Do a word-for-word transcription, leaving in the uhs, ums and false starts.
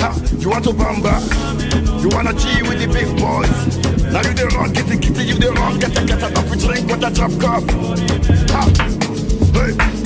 Ha, you want to bamba? You wanna G with the big boys? Now you the wrong, get it, get it, you the wrong, get it, get it, off we drink with a drop cup. Ha, hey.